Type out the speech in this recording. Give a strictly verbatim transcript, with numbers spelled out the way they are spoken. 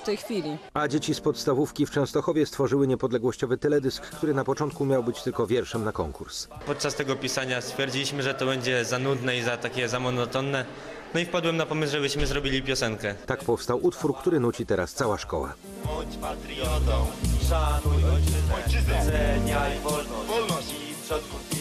tej chwili. A dzieci z podstawówki w Częstochowie stworzyły niepodległościowy teledysk, który na początku miał być tylko wierszem na konkurs. Podczas tego pisania stwierdziliśmy, że to będzie za nudne i za takie za monotonne. No i wpadłem na pomysł, żebyśmy zrobili piosenkę. Tak powstał utwór, który nuci teraz cała szkoła. Bądź patriotą, szanuj ojczyznę, doceniaj wolność, wolność i przodków.